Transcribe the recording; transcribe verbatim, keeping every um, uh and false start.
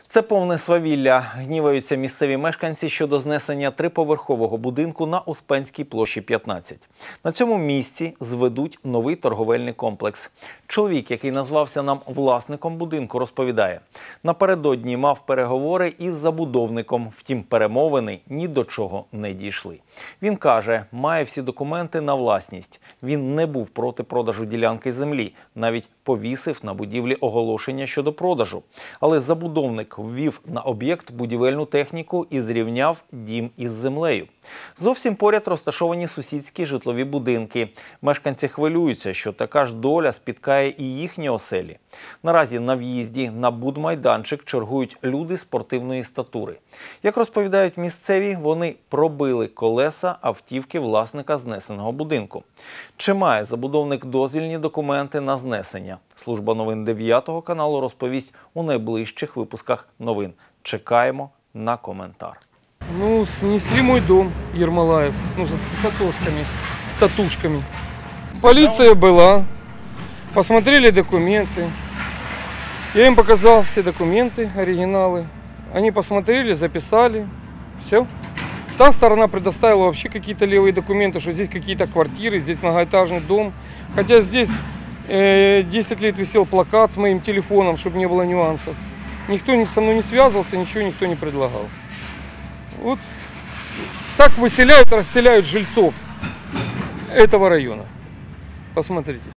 Це повне свавілля. Гніваються місцеві мешканці щодо знесення триповерхового будинку на Успенській площі п'ятнадцять. На цьому місці зведуть новий торговельний комплекс. Чоловік, який назвався нам власником будинку, розповідає, напередодні мав переговори із забудовником, втім перемовини ні до чого не дійшли. Він каже, має всі документи на власність. Він не був проти продажу ділянки землі, навіть повісив на будівлі оголошення щодо продажу. Але забудовник ввів на об'єкт будівельну техніку і зрівняв дім із землею. Зовсім поряд розташовані сусідські житлові будинки. Мешканці хвилюються, що така ж доля спіткає і їхні оселі. Наразі на в'їзді на будмайданчик чергують люди спортивної статури. Як розповідають місцеві, вони пробили колеса автівки власника знесеного будинку. Чи має забудовник дозвільні документи на знесення? Служба новин дев'ятого каналу розповість у найближчих випусках новин. Чекаємо на коментар. Ну, снесли мой дом, Ермолаев, ну, с татушками, с татушками. Полиция была, посмотрели документы. Я им показал все документы, оригиналы. Они посмотрели, записали, все. Та сторона предоставила вообще какие-то левые документы, что здесь какие-то квартиры, здесь многоэтажный дом. Хотя здесь э, десять лет висел плакат с моим телефоном, чтобы не было нюансов. Никто со мной не связывался, ничего никто не предлагал. Вот так выселяют, расселяют жильцов этого района. Посмотрите.